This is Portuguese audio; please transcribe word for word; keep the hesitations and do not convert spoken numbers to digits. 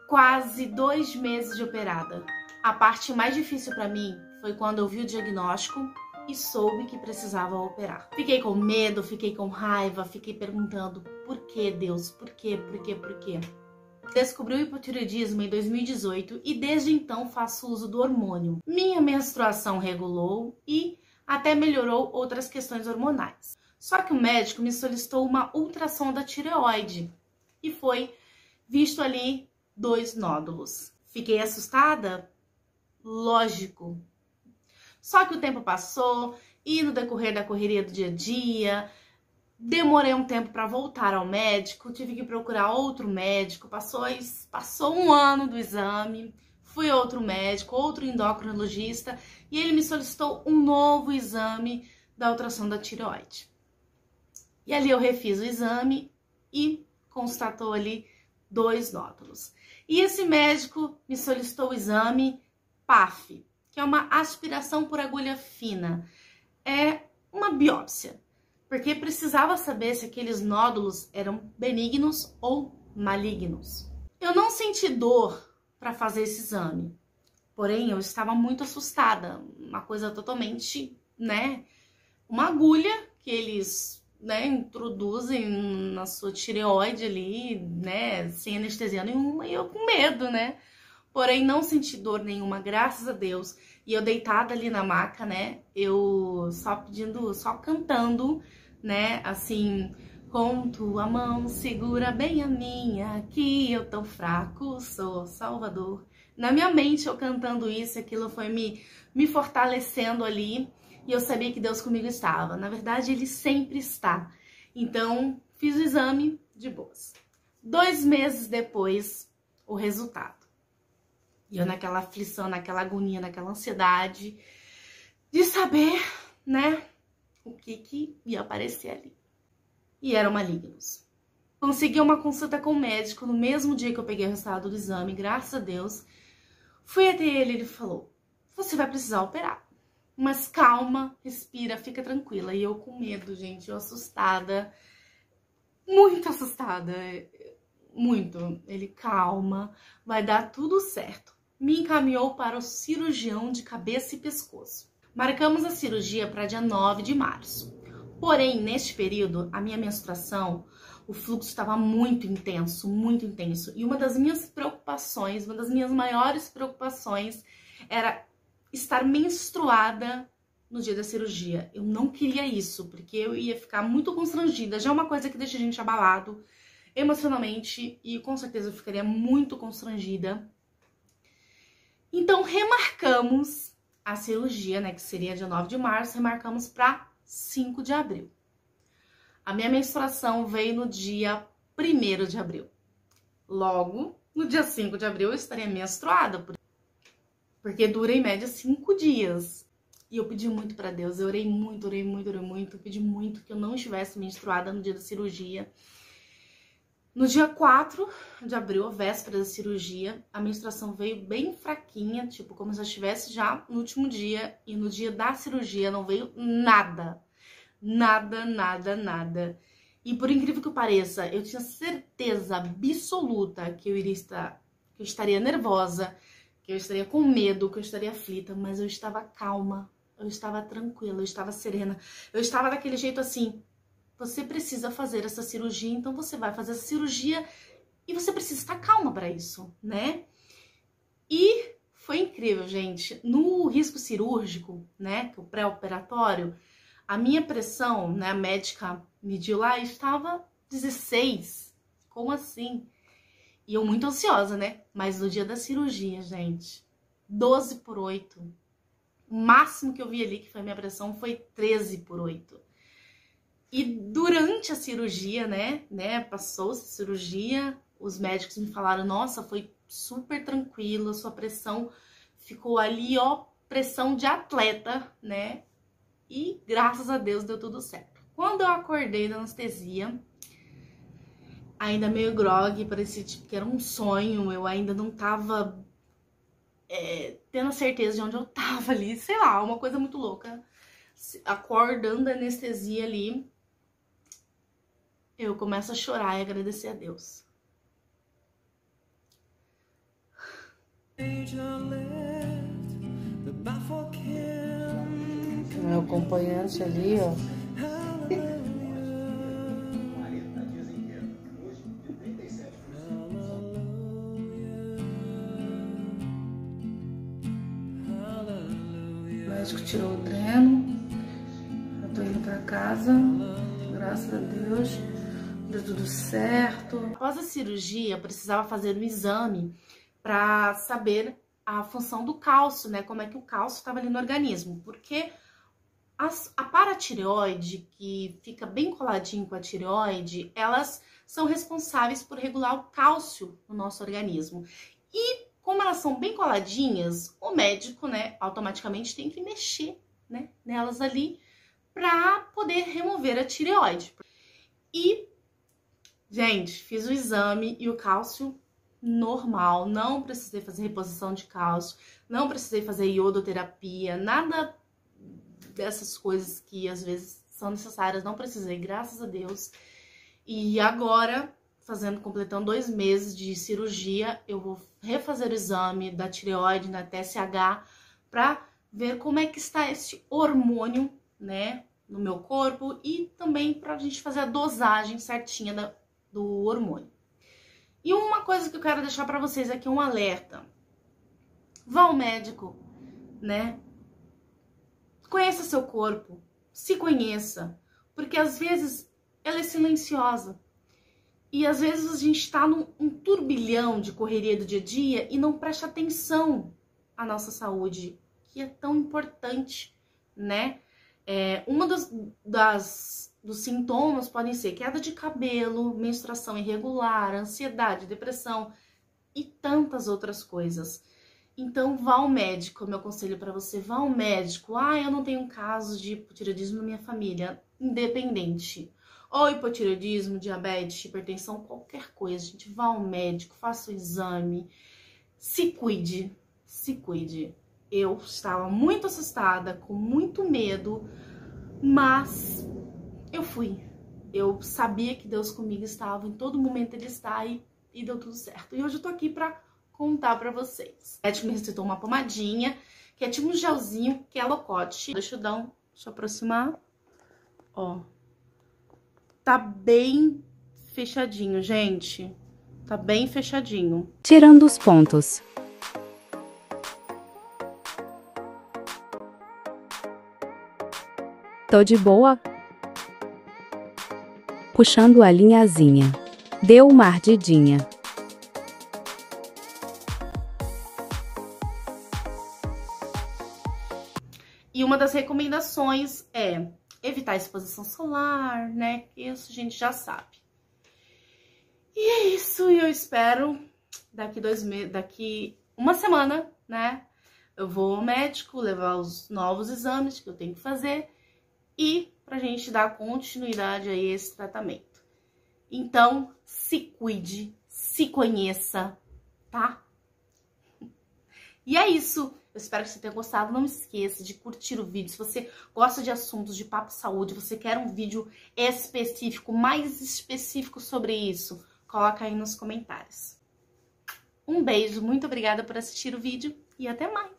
quase dois meses de operada. A parte mais difícil para mim foi quando eu vi o diagnóstico e soube que precisava operar. Fiquei com medo, fiquei com raiva, fiquei perguntando por que, Deus, por quê, por quê, por quê? Descobri o hipotireoidismo em dois mil e dezoito e desde então faço uso do hormônio. Minha menstruação regulou e até melhorou outras questões hormonais. Só que o médico me solicitou uma ultrassom da tireoide e foi visto ali dois nódulos. Fiquei assustada? Lógico. Só que o tempo passou e no decorrer da correria do dia a dia, demorei um tempo para voltar ao médico, tive que procurar outro médico, passou, passou um ano do exame, fui a outro médico, outro endocrinologista, e ele me solicitou um novo exame da ultrassom da tireoide. E ali eu refiz o exame e constatou ali dois nódulos. E esse médico me solicitou o exame P A F, que é uma aspiração por agulha fina. É uma biópsia, porque precisava saber se aqueles nódulos eram benignos ou malignos. Eu não senti dor para fazer esse exame, porém eu estava muito assustada, uma coisa totalmente, né, uma agulha que eles, né, introduzem na sua tireoide ali, né, sem anestesia nenhuma, e eu com medo, né, porém não senti dor nenhuma, graças a Deus, e eu deitada ali na maca, né, eu só pedindo, só cantando, né, assim, com tua mão segura bem a minha, que eu tão fraco sou, Salvador. Na minha mente eu cantando isso, aquilo foi me, me fortalecendo ali, e eu sabia que Deus comigo estava. Na verdade, Ele sempre está. Então, fiz o exame de boas. Dois meses depois, o resultado. E eu naquela aflição, naquela agonia, naquela ansiedade de saber, né, o que que ia aparecer ali. E eram malignos. Consegui uma consulta com o médico no mesmo dia que eu peguei o resultado do exame, graças a Deus. Fui até ele e ele falou, você vai precisar operar. Mas calma, respira, fica tranquila. E eu com medo, gente, eu assustada, muito assustada, muito. Ele, calma, vai dar tudo certo. Me encaminhou para o cirurgião de cabeça e pescoço. Marcamos a cirurgia para dia nove de março. Porém, neste período, a minha menstruação, o fluxo estava muito intenso, muito intenso. E uma das minhas preocupações, uma das minhas maiores preocupações era estar menstruada no dia da cirurgia. Eu não queria isso, porque eu ia ficar muito constrangida. Já é uma coisa que deixa a gente abalado emocionalmente e com certeza eu ficaria muito constrangida. Então, remarcamos a cirurgia, né, que seria dia nove de março, remarcamos para cinco de abril. A minha menstruação veio no dia primeiro de abril. Logo, no dia cinco de abril eu estaria menstruada, porque dura em média cinco dias. E eu pedi muito para Deus, eu orei muito, orei muito, orei muito, eu pedi muito que eu não estivesse menstruada no dia da cirurgia. No dia quatro de abril, a véspera da cirurgia, a menstruação veio bem fraquinha, tipo como se eu estivesse já no último dia. E no dia da cirurgia não veio nada, nada, nada, nada. E por incrível que pareça, eu tinha certeza absoluta que eu iria estar, que eu estaria nervosa, que eu estaria com medo, que eu estaria aflita, mas eu estava calma, eu estava tranquila, eu estava serena, eu estava daquele jeito assim, você precisa fazer essa cirurgia, então você vai fazer essa cirurgia e você precisa estar calma para isso, né? E foi incrível, gente. No risco cirúrgico, né, que é o pré-operatório, a minha pressão, né, a médica mediu lá, estava dezesseis. Como assim? E eu muito ansiosa, né? Mas no dia da cirurgia, gente, doze por oito. O máximo que eu vi ali, que foi a minha pressão, foi treze por oito. E durante a cirurgia, né, né, passou-se a cirurgia, os médicos me falaram, nossa, foi super tranquilo, a sua pressão ficou ali, ó, pressão de atleta, né, e graças a Deus deu tudo certo. Quando eu acordei da anestesia, ainda meio grogue, parecia tipo que era um sonho, eu ainda não tava é, tendo a certeza de onde eu tava ali, sei lá, uma coisa muito louca. Acordando da anestesia ali, eu começo a chorar e agradecer a Deus. Meu acompanhante ali, ó. O médico tirou o dreno. Eu tô indo pra casa. Graças a Deus. Deu tudo certo. Após a cirurgia, eu precisava fazer um exame pra saber a função do cálcio, né? Como é que o cálcio estava ali no organismo. Porque as, a paratireoide, que fica bem coladinho com a tireoide, elas são responsáveis por regular o cálcio no nosso organismo. E como elas são bem coladinhas, o médico, né, automaticamente tem que mexer, né, nelas ali para poder remover a tireoide. E, gente, fiz o exame e o cálcio normal, não precisei fazer reposição de cálcio, não precisei fazer iodoterapia, nada dessas coisas que às vezes são necessárias, não precisei, graças a Deus. E agora, fazendo, completando dois meses de cirurgia, eu vou refazer o exame da tireoide, na T S H, para ver como é que está esse hormônio, né, no meu corpo e também para a gente fazer a dosagem certinha da, do hormônio. E uma coisa que eu quero deixar para vocês aqui, um alerta. Vá ao médico, né? Conheça seu corpo, se conheça, porque às vezes ela é silenciosa. E às vezes a gente está num um turbilhão de correria do dia a dia e não presta atenção à nossa saúde, que é tão importante, né? É, uma das, das, dos sintomas podem ser queda de cabelo, menstruação irregular, ansiedade, depressão e tantas outras coisas. Então, vá ao médico, meu conselho para você, vá ao médico. Ah, eu não tenho um caso de hipotireoidismo na minha família, independente. Ou hipotireoidismo, diabetes, hipertensão, qualquer coisa, gente, vá ao médico, faça o exame, se cuide, se cuide. Eu estava muito assustada, com muito medo, mas eu fui. Eu sabia que Deus comigo estava, em todo momento Ele está e, e deu tudo certo. E hoje eu tô aqui pra contar pra vocês. O médico me receitou uma pomadinha, que é tipo um gelzinho, que é Locote. Deixa eu dar um, deixa eu aproximar. Ó, tá bem fechadinho, gente. Tá bem fechadinho. Tirando os pontos. Tô de boa? Puxando a linhazinha. Deu uma ardidinha. E uma das recomendações é evitar a exposição solar, né? Isso a gente já sabe. E é isso, e eu espero daqui dois meses, daqui uma semana, né? Eu vou ao médico levar os novos exames que eu tenho que fazer e pra gente dar continuidade a esse tratamento. Então, se cuide, se conheça, tá? E é isso. Eu espero que você tenha gostado. Não esqueça de curtir o vídeo. Se você gosta de assuntos de papo saúde, você quer um vídeo específico, mais específico sobre isso, coloca aí nos comentários. Um beijo, muito obrigada por assistir o vídeo e até mais!